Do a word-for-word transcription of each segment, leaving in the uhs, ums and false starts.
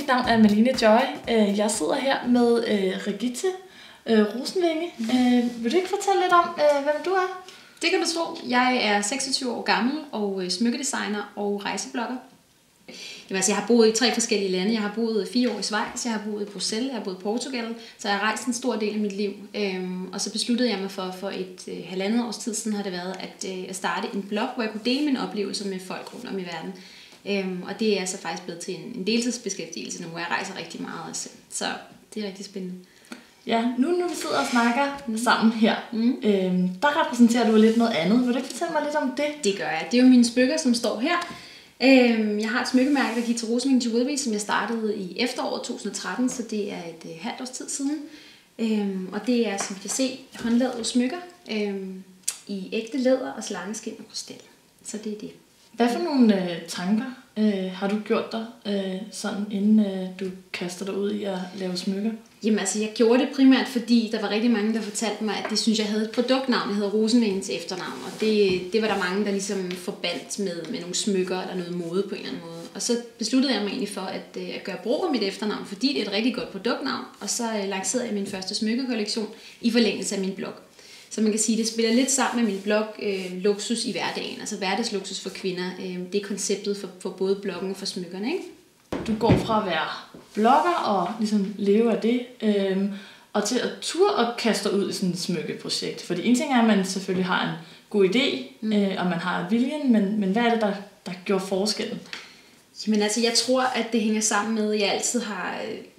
mit navn er Malene Joy. Jeg sidder her med Rigitte Rosenvinge. Vil du ikke fortælle lidt om, hvem du er? Det kan du tro. Jeg er seksogtyve år gammel og smykkedesigner og rejseblogger. Jeg har boet i tre forskellige lande. Jeg har boet fire år i Schweiz, jeg har boet i Bruxelles, jeg har boet i Portugal, så jeg har rejst en stor del af mit liv. Og så besluttede jeg mig for, for et halvandet års tid siden har det været, at starte en blog, hvor jeg kunne dele mine oplevelser med folk rundt om i verden. Og det er så faktisk blevet til en deltidsbeskæftigelse nu, hvor jeg rejser rigtig meget også. Så det er rigtig spændende. Ja, nu når vi sidder og snakker mm. sammen her, mm. øhm, der repræsenterer du lidt noget andet. Vil du ikke fortælle mig lidt om det? Det gør jeg. Det er jo mine smykker, som står her. Øhm, jeg har et smykkemærke, der hedder Rosenvinge Jewelry, som jeg startede i efteråret to tusind og tretten, så det er et øh, halvt års tid siden. Øhm, og det er, som I kan se, håndlavede smykker øhm, i ægte læder og slangeskin og krystal. Så det er det. Hvad for nogle øh, tanker øh, har du gjort dig, øh, sådan, inden øh, du kaster dig ud i at lave smykker? Jamen altså, jeg gjorde det primært, fordi der var rigtig mange, der fortalte mig, at de synes jeg havde et produktnavn, der hedder Rosenvinge til efternavn. Og det, det var der mange, der ligesom forbandt med, med nogle smykker eller noget mode på en eller anden måde. Og så besluttede jeg mig egentlig for at, at gøre brug af mit efternavn, fordi det er et rigtig godt produktnavn. Og så lancerede jeg min første smykkekollektion i forlængelse af min blog. Så man kan sige, at det spiller lidt sammen med min blog, øh, luksus i hverdagen, altså hverdagsluksus for kvinder. Øh, det er konceptet for, for både bloggen og for smykkerne, ikke? Du går fra at være blogger og ligesom leve af det, øh, og til at ture og kaste ud i sådan et smykkeprojekt. Fordi en ting er, at man selvfølgelig har en god idé, mm. øh, og man har viljen, men, men hvad er det, der, der gjorde forskellen? Jamen altså, jeg tror, at det hænger sammen med, at jeg altid har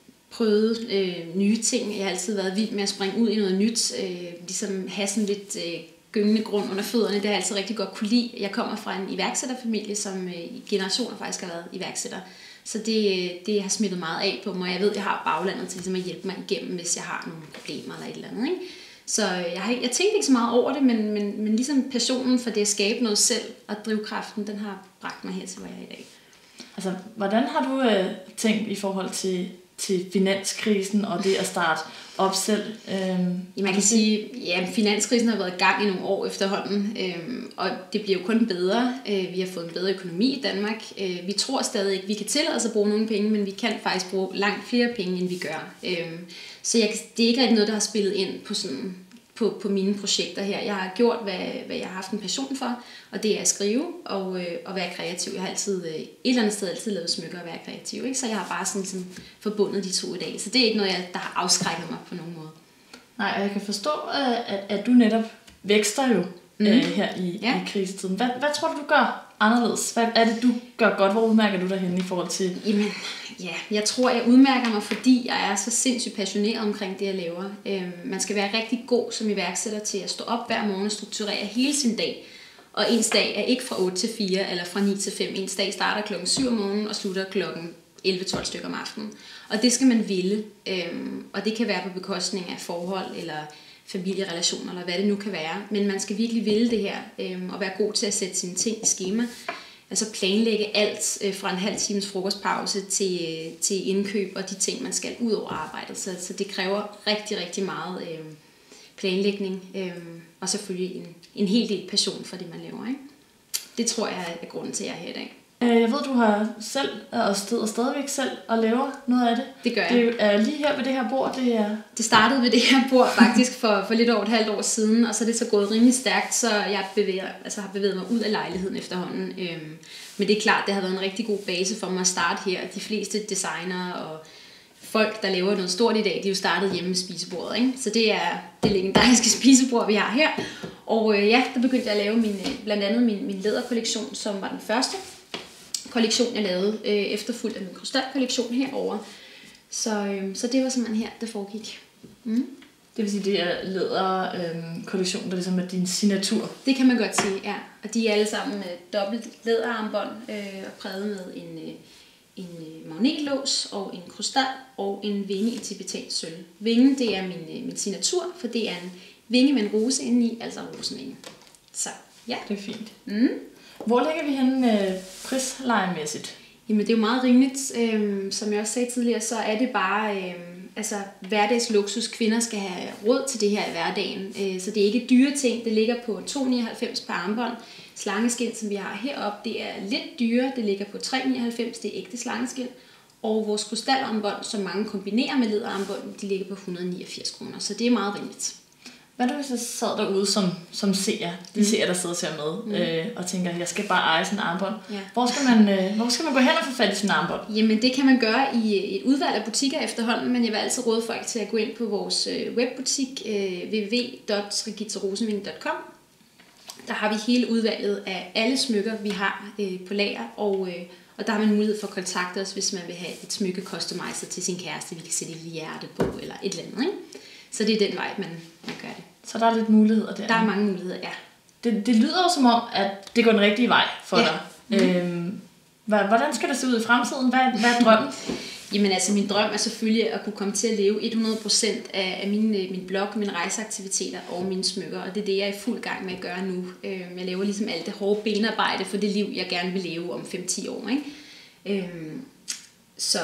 prøvet øh, nye ting. Jeg har altid været vild med at springe ud i noget nyt, øh, ligesom have sådan lidt øh, gyngende grund under fødderne. Det har jeg altid rigtig godt kunne lide. Jeg kommer fra en iværksætterfamilie, som øh, i generationer faktisk har været iværksætter. Så det, det har smittet meget af på mig. Jeg ved, at jeg har baglandet til ligesom at hjælpe mig igennem, hvis jeg har nogle problemer eller et eller andet. Ikke? Så jeg, har, jeg tænkte ikke så meget over det, men, men, men ligesom passionen for det at skabe noget selv og drivkraften, den har bragt mig her til, hvor jeg er i dag. Altså, hvordan har du øh, tænkt i forhold til, til finanskrisen og det at starte op selv? Øhm, ja, man kan sige, at ja, finanskrisen har været i gang i nogle år efterhånden, øhm, og det bliver jo kun bedre. Øh, vi har fået en bedre økonomi i Danmark. Øh, vi tror stadig ikke, vi kan tillade os at bruge nogle penge, men vi kan faktisk bruge langt flere penge, end vi gør. Øh, så jeg, det er ikke rigtig noget, der har spillet ind på sådan... På, på mine projekter her. Jeg har gjort, hvad, hvad jeg har haft en passion for, og det er at skrive og, øh, og være kreativ. Jeg har altid, øh, et eller andet sted altid lavet smykker og være kreativ, ikke? Så jeg har bare sådan, sådan forbundet de to i dag. Så det er ikke noget, jeg, der har afskrækket mig på nogen måde. Nej, og jeg kan forstå, at, at du netop vækster jo mm. øh, her i, ja. i krisetiden. Hvad, hvad tror du, du gør anderledes? Hvad er det, du gør godt? Hvor udmærker du dig henne i forhold til... Jamen, ja, jeg tror, jeg udmærker mig, fordi jeg er så sindssygt passioneret omkring det, jeg laver. Øhm, man skal være rigtig god som iværksætter til at stå op hver morgen og strukturere hele sin dag. Og ens dag er ikke fra otte til fire eller fra ni til fem. Ens dag starter klokken syv om morgenen og slutter klokken elleve tolv stykker om aftenen. Og det skal man ville. Øhm, og det kan være på bekostning af forhold eller familierelationer, eller hvad det nu kan være. Men man skal virkelig ville det her, øhm, og være god til at sætte sine ting i skema. Altså planlægge alt øh, fra en halv times frokostpause til, øh, til indkøb og de ting, man skal ud over arbejdet. Så, så det kræver rigtig, rigtig meget øh, planlægning, øh, og selvfølgelig en, en hel del passion for det, man laver. Ikke? Det tror jeg er grunden til, at jeg er her i dag. Jeg ved, du har selv og sted og stadigvæk selv og laver noget af det. Det gør jeg. Det er lige her ved det her bord. Det, er... det startede ved det her bord faktisk for, for lidt over et halvt år siden, og så er det så gået rimelig stærkt, så jeg bevæger, altså har bevæget mig ud af lejligheden efterhånden. Øhm, men det er klart, det har været en rigtig god base for mig at starte her. De fleste designere og folk, der laver noget stort i dag, de er jo startet hjemme med spisebordet. Ikke? Så det er det legendariske spisebord, vi har her. Og øh, ja, der begyndte jeg at lave min, blandt andet min, min læderkollektion, som var den første kollektion, jeg lavede, øh, efterfulgt af min krystalkollektion herovre. Så, øh, så det var simpelthen her, det foregik. Mm. Det vil sige, det er læderkollektion, øh, der ligesom er din signatur? Det kan man godt sige, ja. Og de er alle sammen med dobbelt læderarmbånd øh, og præget med en, øh, en magnetlås og en krystal og en vinge i tibetansk sølv. Vingen, det er min, øh, min signatur, for det er en vinge med en rose indeni, altså rosenvinge. Så ja. Det er fint. Mm. Hvor ligger vi henne øh, prislejemæssigt? Jamen det er jo meget rimeligt. Øhm, som jeg også sagde tidligere, så er det bare øhm, altså, hverdagsluksus. Kvinder skal have råd til det her i hverdagen. Øh, så det er ikke dyre ting. Det ligger på to komma nioghalvfems per armbånd. Slangeskin, som vi har heroppe, det er lidt dyre. Det ligger på tre komma nioghalvfems. Det er ægte slangeskin. Og vores krystalarmbånd, som mange kombinerer med læderarmbånd, de ligger på et hundrede og niogfirs kroner, så det er meget rimeligt. Hvad du hvis jeg sad derude som, som seer, de mm. seer, der sidder og ser med, mm. øh, og tænker, jeg skal bare eje sådan en armbånd. Ja. Hvor, skal man, øh, hvor skal man gå hen og få fat i sådan en armbånd? Jamen det kan man gøre i et udvalg af butikker efterhånden, men jeg vil altid råde folk til at gå ind på vores webbutik øh, w w w punktum regitze roseminde punktum com. Der har vi hele udvalget af alle smykker, vi har øh, på lager, og, øh, og der har man mulighed for at kontakte os, hvis man vil have et smykke customizer til sin kæreste, vi kan sætte et lille hjerte på, eller et eller andet, ikke? Så det er den vej, man, man gør det. Så der er lidt muligheder der? Der er mange muligheder, ja. Det, det lyder jo som om, at det går den rigtige vej for ja. dig. Mm. Øhm, hvordan skal det se ud i fremtiden? Hvad, hvad er drømmen? Jamen altså, min drøm er selvfølgelig at kunne komme til at leve hundrede procent af, af min, min blog, mine rejseaktiviteter og mine smykker. Og det er det, jeg er i fuld gang med at gøre nu. Øhm, jeg laver ligesom alt det hårde benarbejde for det liv, jeg gerne vil leve om fem til ti år. Ikke? Øhm, så...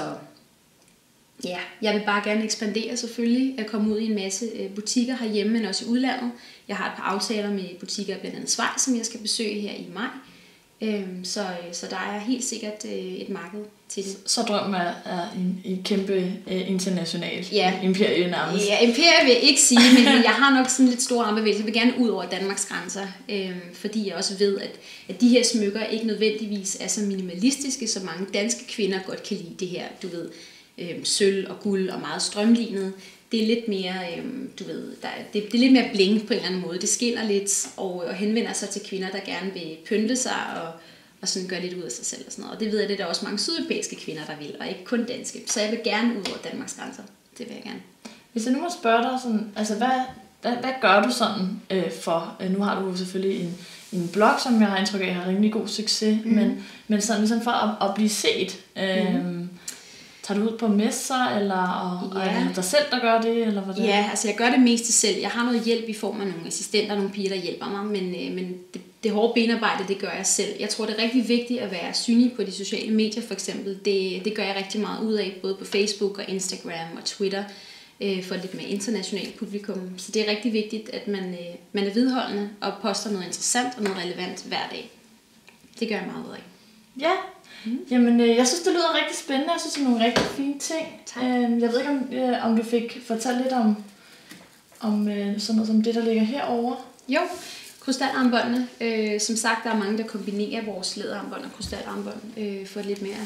Ja, jeg vil bare gerne ekspandere selvfølgelig, at komme ud i en masse butikker herhjemme, men også i udlandet. Jeg har et par aftaler med butikker, blandt andet Schweiz, som jeg skal besøge her i maj. Så, så der er helt sikkert et marked til det. Så drømmen er, er en, en kæmpe uh, international ja. imperie nærmest? Ja, imperie vil jeg ikke sige, men jeg har nok sådan lidt store armbevægelser. Jeg vil gerne ud over Danmarks grænser, øh, fordi jeg også ved, at, at de her smykker ikke nødvendigvis er så minimalistiske, som mange danske kvinder godt kan lide det her, du ved. Øhm, sølv og guld og meget strømlignet. Det er lidt mere, øhm, du ved, der, det, det er lidt mere bling på en eller anden måde. Det skinner lidt og, og henvender sig til kvinder, der gerne vil pynte sig og, og sådan gøre lidt ud af sig selv og sådan noget. Og det ved jeg, det er der også mange sydeuropæiske kvinder, der vil, og ikke kun danske. Så jeg vil gerne ud over Danmarks grænser. Det vil jeg gerne. Hvis jeg nu må spørge dig sådan, altså hvad, hvad, hvad gør du sådan øh, for? Nu har du selvfølgelig en, en blog, som jeg har indtryk af, har rimelig god succes, mm. men, men sådan ligesom for at, at blive set. Øh, mm. Tager du ud på messer, eller og, ja. er det dig selv, der gør det? Eller hvordan? Ja, altså jeg gør det meste selv. Jeg har noget hjælp i form af nogle assistenter, nogle piger, der hjælper mig, men, men det, det hårde benarbejde, det gør jeg selv. Jeg tror, det er rigtig vigtigt at være synlig på de sociale medier, for eksempel. Det, det gør jeg rigtig meget ud af, både på Facebook og Instagram og Twitter, øh, for lidt mere internationalt publikum. Så det er rigtig vigtigt, at man, øh, man er vedholdende og poster noget interessant og noget relevant hver dag. Det gør jeg meget ud af. Ja. Mm. Jamen, øh, jeg synes, det lyder rigtig spændende. Jeg synes, det er nogle rigtig fine ting. Øh, jeg ved ikke, om, øh, om du fik fortalt lidt om, om øh, sådan noget som det, der ligger herovre. Jo, krystalarmbåndene. Øh, som sagt, der er mange, der kombinerer vores læderarmbånd og krystalarmbånd øh, for et lidt mere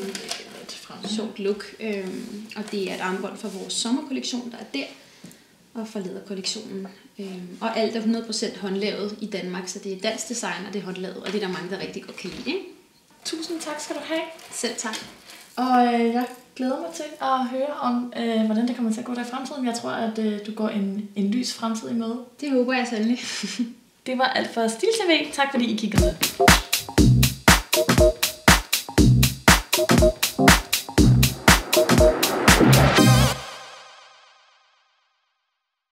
øh, sjovt look. Øh, og det er et armbånd fra vores sommerkollektion, der er der, og fra læderkollektionen. Øh, og alt er hundrede procent håndlavet i Danmark, så det er dansk design, og det er håndlavet, og det er der mange, der rigtig godt kan lide, ikke? Tusind tak skal du have. Selv tak. Og øh, jeg glæder mig til at høre om, øh, hvordan det kommer til at gå der i fremtiden. Jeg tror, at øh, du går en, en lys fremtid i møde. Det håber jeg sandelig. Det var alt for Stil T V. Tak fordi I kiggede med.